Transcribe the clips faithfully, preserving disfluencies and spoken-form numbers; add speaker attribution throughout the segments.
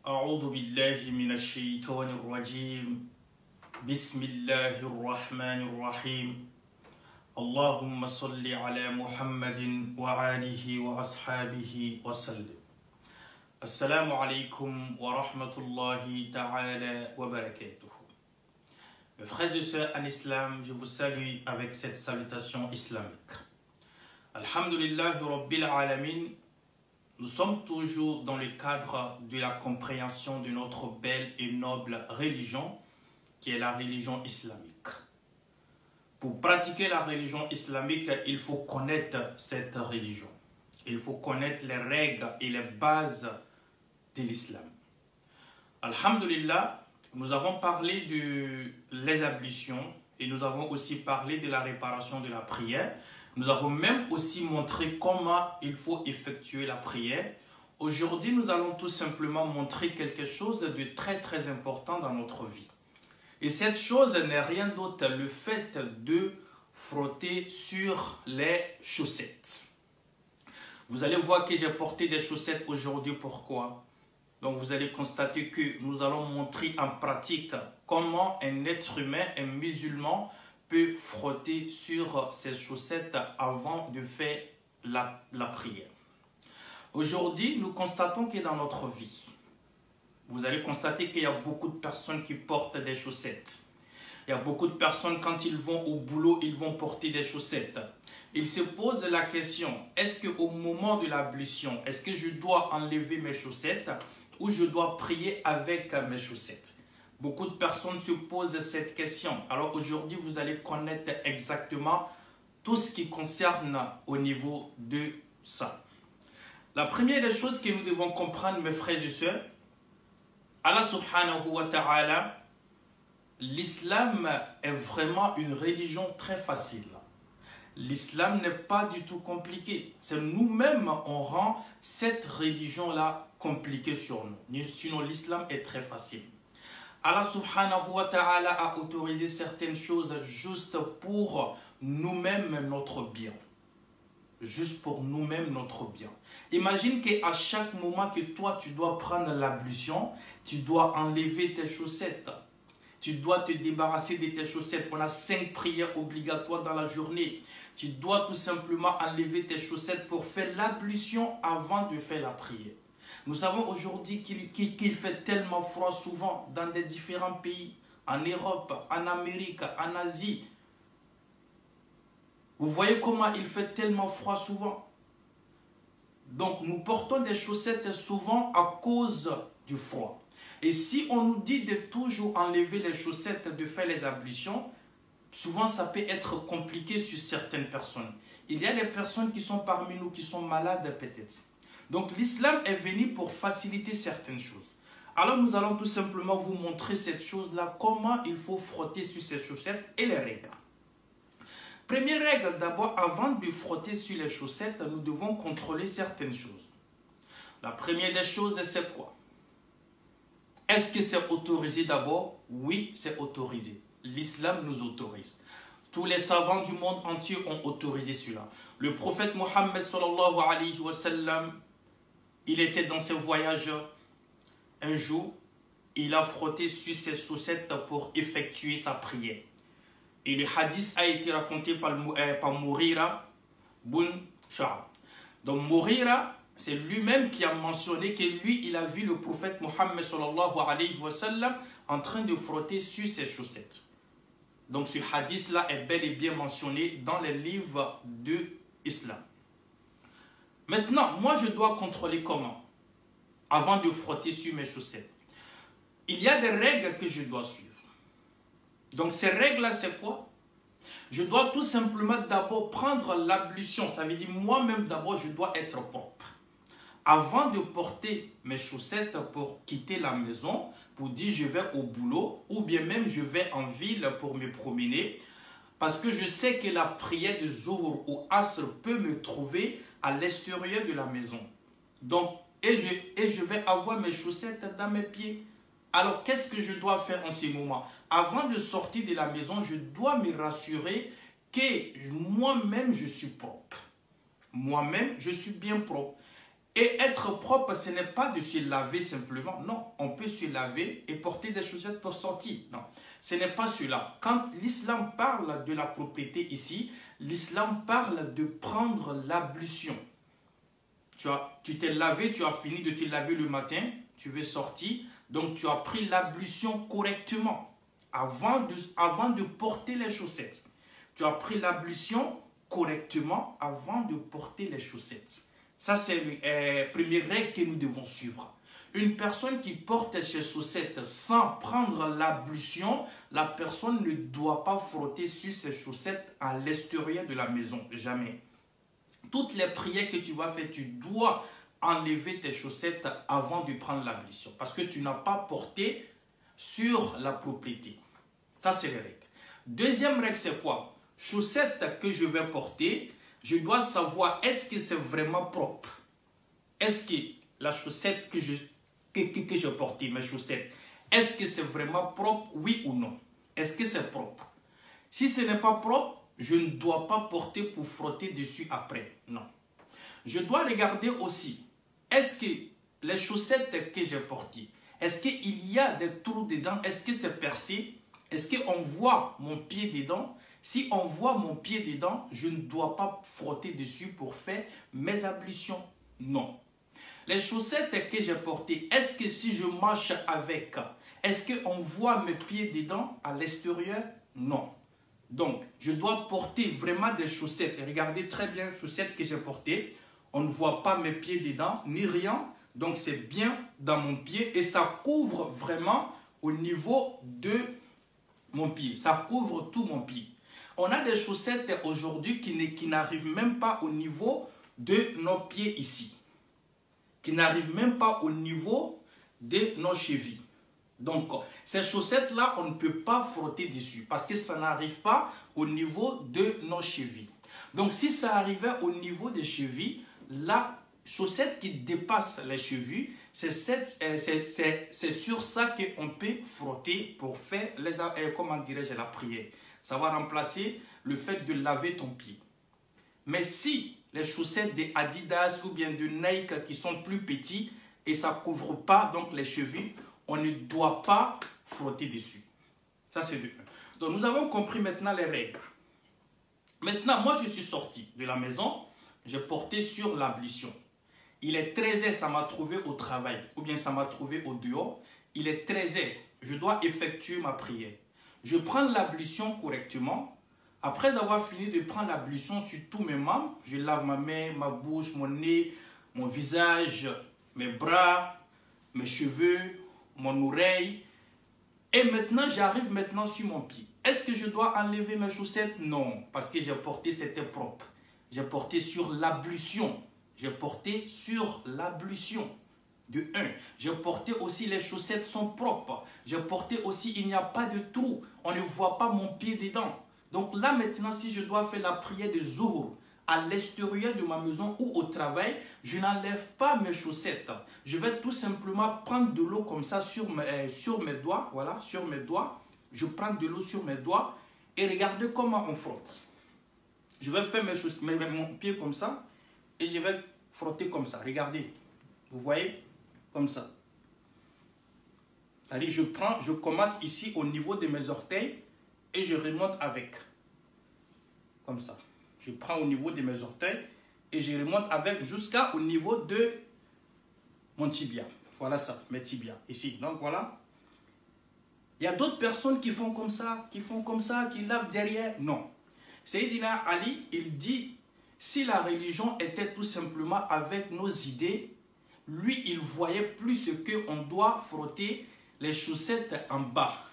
Speaker 1: أعوذ بالله من الشيطان الرجيم بسم الله الرحمن الرحيم اللهم صل على محمد وآله وأصحابه وسلم. Assalamu alaikum wa rahmatullahi ta'ala wa barakatuh. Mes frères et sœurs en islam, je vous salue avec cette salutation islamique. Alhamdulillah Rabbil Alamin. Nous sommes toujours dans le cadre de la compréhension de notre belle et noble religion, qui est la religion islamique. Pour pratiquer la religion islamique, il faut connaître cette religion. Il faut connaître les règles et les bases de l'islam. Alhamdulillah, nous avons parlé de les ablutions et nous avons aussi parlé de la réparation de la prière. Nous avons même aussi montré comment il faut effectuer la prière. Aujourd'hui, nous allons tout simplement montrer quelque chose de très très important dans notre vie. Et cette chose n'est rien d'autre le fait de frotter sur les chaussettes. Vous allez voir que j'ai porté des chaussettes aujourd'hui. Pourquoi? Donc vous allez constater que nous allons montrer en pratique comment un être humain, un musulman, peut frotter sur ses chaussettes avant de faire la, la prière. Aujourd'hui, nous constatons que dans notre vie, vous allez constater qu'il y a beaucoup de personnes qui portent des chaussettes. Il y a beaucoup de personnes, quand ils vont au boulot, ils vont porter des chaussettes. Ils se posent la question, est-ce qu'au moment de l'ablution, est-ce que je dois enlever mes chaussettes ou je dois prier avec mes chaussettes? Beaucoup de personnes se posent cette question. Alors aujourd'hui, vous allez connaître exactement tout ce qui concerne au niveau de ça. La première des choses que nous devons comprendre, mes frères et sœurs, Allah subhanahu wa ta'ala, l'islam est vraiment une religion très facile. L'islam n'est pas du tout compliqué. C'est nous-mêmes, on rend cette religion-là compliquée sur nous. Sinon, l'islam est très facile. Allah subhanahu wa ta'ala a autorisé certaines choses juste pour nous-mêmes notre bien. Juste pour nous-mêmes notre bien. Imagine qu'à chaque moment que toi tu dois prendre l'ablution, tu dois enlever tes chaussettes. Tu dois te débarrasser de tes chaussettes. On a cinq prières obligatoires dans la journée. Tu dois tout simplement enlever tes chaussettes pour faire l'ablution avant de faire la prière. Nous savons aujourd'hui qu'il qu'il, qu'il fait tellement froid souvent dans des différents pays, en Europe, en Amérique, en Asie. Vous voyez comment il fait tellement froid souvent. Donc nous portons des chaussettes souvent à cause du froid. Et si on nous dit de toujours enlever les chaussettes, de faire les ablutions, souvent ça peut être compliqué sur certaines personnes. Il y a des personnes qui sont parmi nous qui sont malades peut-être. Donc l'islam est venu pour faciliter certaines choses. Alors nous allons tout simplement vous montrer cette chose-là, comment il faut frotter sur ces chaussettes et les règles. Première règle, d'abord, avant de frotter sur les chaussettes, nous devons contrôler certaines choses. La première des choses, c'est quoi? Est-ce que c'est autorisé d'abord? Oui, c'est autorisé. L'islam nous autorise. Tous les savants du monde entier ont autorisé cela. Le prophète Mohammed sallallahu alayhi wa sallam, il était dans ses voyages un jour, il a frotté sur ses chaussettes pour effectuer sa prière. Et le hadith a été raconté par, euh, par Mughira bin Shu'ab. Donc Mughira, c'est lui-même qui a mentionné que lui, il a vu le prophète Mohammed sallallahu alayhi wa sallam en train de frotter sur ses chaussettes. Donc ce hadith-là est bel et bien mentionné dans les livres de l'islam. Maintenant, moi je dois contrôler comment? Avant de frotter sur mes chaussettes. Il y a des règles que je dois suivre. Donc ces règles-là, c'est quoi? Je dois tout simplement d'abord prendre l'ablution. Ça veut dire moi-même d'abord, je dois être propre. Avant de porter mes chaussettes pour quitter la maison, pour dire je vais au boulot, ou bien même je vais en ville pour me promener, parce que je sais que la prière de Zuhr ou Asr peut me trouver à l'extérieur de la maison. Donc, et je, et je vais avoir mes chaussettes dans mes pieds. Alors, qu'est-ce que je dois faire en ce moment? Avant de sortir de la maison, je dois me rassurer que moi-même, je suis propre. Moi-même, je suis bien propre. Et être propre, ce n'est pas de se laver simplement. Non, on peut se laver et porter des chaussettes pour sortir. Non, ce n'est pas cela. Quand l'islam parle de la propriété ici, l'islam parle de prendre l'ablution. Tu as, tu t'es lavé, tu as fini de te laver le matin, tu veux sortir, donc tu as pris l'ablution correctement avant de, avant de porter les chaussettes. Tu as pris l'ablution correctement avant de porter les chaussettes. Ça, c'est la euh, première règle que nous devons suivre. Une personne qui porte ses chaussettes sans prendre l'ablution, la personne ne doit pas frotter sur ses chaussettes à l'extérieur de la maison. Jamais. Toutes les prières que tu vas faire, tu dois enlever tes chaussettes avant de prendre l'ablution. Parce que tu n'as pas porté sur la propriété. Ça, c'est les règles. Deuxième règle, c'est quoi? Chaussettes que je vais porter, je dois savoir est-ce que c'est vraiment propre. Est-ce que la chaussette que je, que, que, que je portais, mes chaussettes, est-ce que c'est vraiment propre, oui ou non? Est-ce que c'est propre? Si ce n'est pas propre, je ne dois pas porter pour frotter dessus après. Non. Je dois regarder aussi, est-ce que les chaussettes que j'ai portées, est-ce qu'il y a des trous dedans? Est-ce que c'est percé? Est-ce qu'on voit mon pied dedans? Si on voit mon pied dedans, je ne dois pas frotter dessus pour faire mes ablutions. Non. Les chaussettes que j'ai portées, est-ce que si je marche avec, est-ce qu'on voit mes pieds dedans à l'extérieur? Non. Donc, je dois porter vraiment des chaussettes. Regardez très bien les chaussettes que j'ai portées. On ne voit pas mes pieds dedans, ni rien. Donc, c'est bien dans mon pied et ça couvre vraiment au niveau de mon pied. Ça couvre tout mon pied. On a des chaussettes aujourd'hui qui, qui n'arrivent même pas au niveau de nos pieds ici. Qui n'arrivent même pas au niveau de nos chevilles. Donc, ces chaussettes-là, on ne peut pas frotter dessus parce que ça n'arrive pas au niveau de nos chevilles. Donc, si ça arrivait au niveau des chevilles, la chaussette qui dépasse les chevilles, c'est euh, sur ça qu'on peut frotter pour faire, les, euh, comment dirais-je, la prière. Ça va remplacer le fait de laver ton pied. Mais si les chaussettes de Adidas ou bien de Nike qui sont plus petits et ça ne couvre pas donc les chevilles, on ne doit pas frotter dessus. Ça, c'est de un. Donc, nous avons compris maintenant les règles. Maintenant, moi, je suis sorti de la maison. J'ai porté sur l'ablution. Il est treize heures, ça m'a trouvé au travail. Ou bien ça m'a trouvé au dehors. Il est treize heures. Je dois effectuer ma prière. Je prends l'ablution correctement. Après avoir fini de prendre l'ablution sur tous mes membres, je lave ma main, ma bouche, mon nez, mon visage, mes bras, mes cheveux, mon oreille. Et maintenant, j'arrive maintenant sur mon pied. Est-ce que je dois enlever mes chaussettes? Non, parce que j'ai porté, c'était propre. J'ai porté sur l'ablution. J'ai porté sur l'ablution. De un. J'ai porté aussi, les chaussettes sont propres. J'ai porté aussi, il n'y a pas de trou. On ne voit pas mon pied dedans. Donc là maintenant, si je dois faire la prière de Zuhr à l'extérieur de ma maison ou au travail, je n'enlève pas mes chaussettes. Je vais tout simplement prendre de l'eau comme ça sur mes, euh, sur mes doigts. Voilà, sur mes doigts. Je prends de l'eau sur mes doigts et regardez comment on frotte. Je vais faire mes chaussettes, mes, mon pied comme ça et je vais frotter comme ça. Regardez. Vous voyez? Comme ça. C'est-à-dire, je prends, je commence ici au niveau de mes orteils et je remonte avec. Comme ça. Je prends au niveau de mes orteils et je remonte avec jusqu'au niveau de mon tibia. Voilà ça, mes tibias. Ici. Donc voilà. Il y a d'autres personnes qui font comme ça, qui font comme ça, qui lavent derrière. Non. Sayyidina Ali, il dit, si la religion était tout simplement avec nos idées, lui, il voyait plus qu'on doit frotter les chaussettes en bas.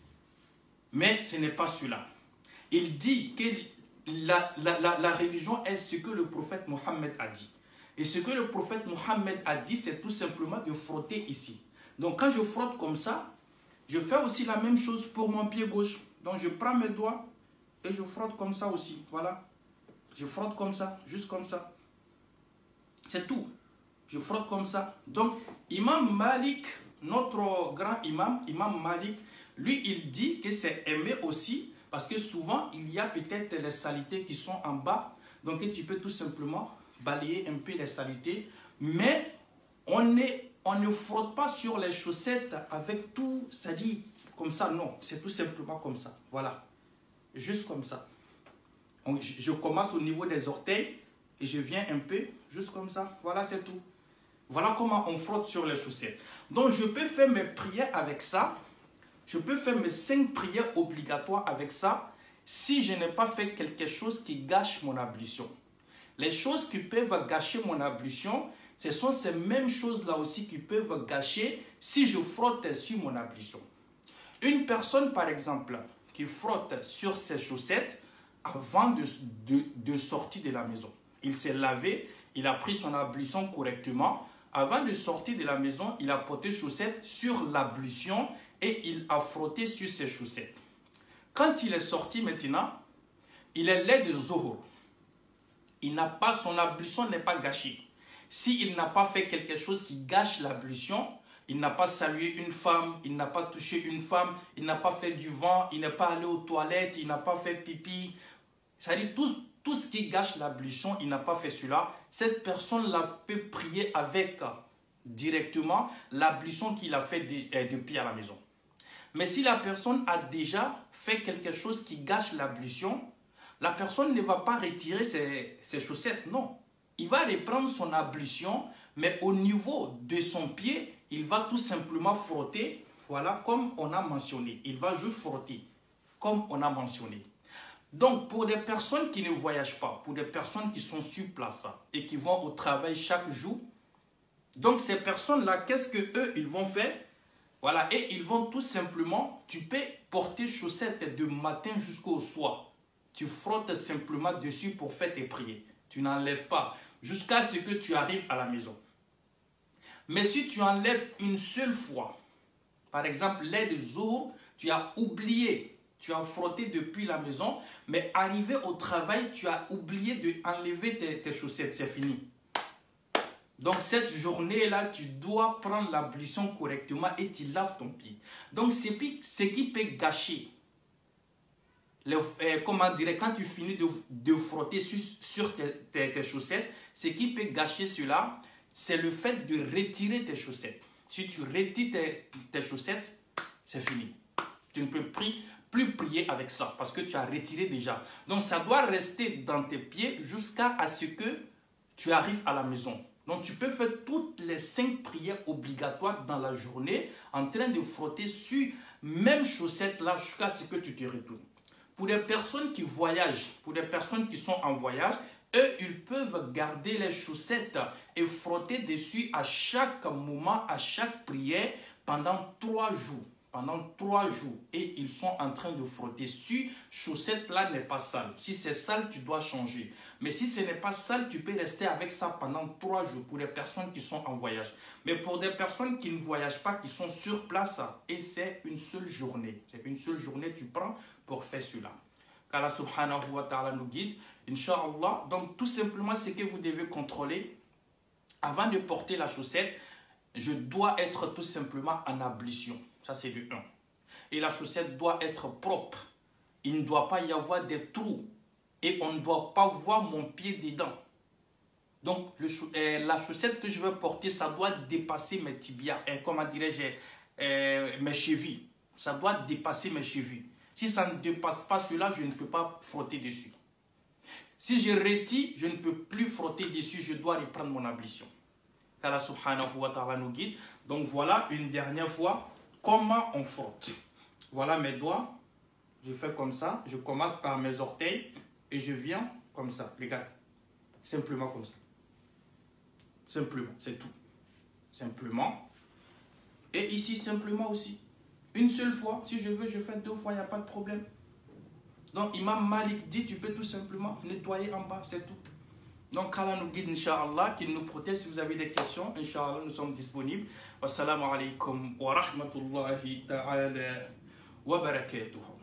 Speaker 1: Mais ce n'est pas cela. Il dit que la, la, la, la religion est ce que le prophète Mohammed a dit. Et ce que le prophète Mohammed a dit, c'est tout simplement de frotter ici. Donc quand je frotte comme ça, je fais aussi la même chose pour mon pied gauche. Donc je prends mes doigts et je frotte comme ça aussi. Voilà. Je frotte comme ça, juste comme ça. C'est tout. Je frotte comme ça. Donc, Imam Malik, notre grand imam, Imam Malik, lui, il dit que c'est aimé aussi parce que souvent, il y a peut-être les saletés qui sont en bas. Donc, tu peux tout simplement balayer un peu les saletés Mais on, est, on ne frotte pas sur les chaussettes avec tout, c'est-à-dire comme ça, non. C'est tout simplement comme ça. Voilà. Juste comme ça. Donc, je commence au niveau des orteils et je viens un peu, juste comme ça. Voilà, c'est tout. Voilà comment on frotte sur les chaussettes. Donc, je peux faire mes prières avec ça. Je peux faire mes cinq prières obligatoires avec ça si je n'ai pas fait quelque chose qui gâche mon ablution. Les choses qui peuvent gâcher mon ablution, ce sont ces mêmes choses-là aussi qui peuvent gâcher si je frotte sur mon ablution. Une personne, par exemple, qui frotte sur ses chaussettes avant de, de, de sortir de la maison. Il s'est lavé, il a pris son ablution correctement. Avant de sortir de la maison, il a porté chaussettes sur l'ablution et il a frotté sur ses chaussettes. Quand il est sorti maintenant, il est laid de Zohor. Il n'a pas, son ablution n'est pas gâchée. S'il n'a pas fait quelque chose qui gâche l'ablution, il n'a pas salué une femme, il n'a pas touché une femme, il n'a pas fait du vent, il n'est pas allé aux toilettes, il n'a pas fait pipi. C'est-à-dire tout, tout ce qui gâche l'ablution, il n'a pas fait cela. Cette personne-là peut prier avec directement l'ablution qu'il a fait de, depuis à la maison. Mais si la personne a déjà fait quelque chose qui gâche l'ablution, la personne ne va pas retirer ses, ses chaussettes, non. Il va reprendre son ablution, mais au niveau de son pied, il va tout simplement frotter, voilà, comme on a mentionné. Il va juste frotter, comme on a mentionné. Donc, pour des personnes qui ne voyagent pas, pour des personnes qui sont sur place et qui vont au travail chaque jour, donc ces personnes-là, qu'est-ce qu'eux, ils vont faire? Voilà, et ils vont tout simplement, tu peux porter chaussettes de matin jusqu'au soir. Tu frottes simplement dessus pour faire tes prières. Tu n'enlèves pas jusqu'à ce que tu arrives à la maison. Mais si tu enlèves une seule fois, par exemple, lait de Zohor, tu as oublié, tu as frotté depuis la maison, mais arrivé au travail, tu as oublié d'enlever tes, tes chaussettes, c'est fini. Donc cette journée-là, tu dois prendre l'ablution correctement et tu laves ton pied. Donc ce qui peut gâcher, le, euh, comment dire, quand tu finis de, de frotter sur, sur tes, tes, tes chaussettes, ce qui peut gâcher cela, c'est le fait de retirer tes chaussettes. Si tu retires tes, tes chaussettes, c'est fini. Tu ne peux plus, plus prier avec ça parce que tu as retiré déjà. Donc ça doit rester dans tes pieds jusqu'à ce que tu arrives à la maison. Donc tu peux faire toutes les cinq prières obligatoires dans la journée en train de frotter sur même chaussettes là jusqu'à ce que tu te retournes. Pour les personnes qui voyagent, pour les personnes qui sont en voyage, eux, ils peuvent garder les chaussettes et frotter dessus à chaque moment, à chaque prière pendant trois jours. Pendant trois jours. Et ils sont en train de frotter. Si chaussette-là n'est pas sale. Si c'est sale, tu dois changer. Mais si ce n'est pas sale, tu peux rester avec ça pendant trois jours pour les personnes qui sont en voyage. Mais pour des personnes qui ne voyagent pas, qui sont sur place, et c'est une seule journée. C'est une seule journée tu prends pour faire cela. Qu'Allah subhanahu wa ta'ala nous guide. Inch'Allah. Donc tout simplement, ce que vous devez contrôler, avant de porter la chaussette, je dois être tout simplement en ablution. Ça, c'est le un. Et la chaussette doit être propre. Il ne doit pas y avoir des trous. Et on ne doit pas voir mon pied dedans. Donc, le, euh, la chaussette que je veux porter, ça doit dépasser mes tibias. Et comment dirais-je, euh, mes chevilles. Ça doit dépasser mes chevilles. Si ça ne dépasse pas cela, je ne peux pas frotter dessus. Si je retire, je ne peux plus frotter dessus. Je dois reprendre mon ablution. qu'Allah subhanahu wa ta'ala nous guide. Donc voilà, une dernière fois, comment on frotte. Voilà mes doigts, je fais comme ça, je commence par mes orteils et je viens comme ça, regarde, simplement comme ça. Simplement, c'est tout. Simplement. Et ici, simplement aussi. Une seule fois, si je veux, je fais deux fois, il n'y a pas de problème. Donc, Imam Malik dit, tu peux tout simplement nettoyer en bas, c'est tout. Donc, qu'Allah nous guide, Inch'Allah, qu'il nous protège. Si vous avez des questions, Inch'Allah, nous sommes disponibles. Wassalamu alaikum wa rahmatullahi ta'ala wa barakatuh.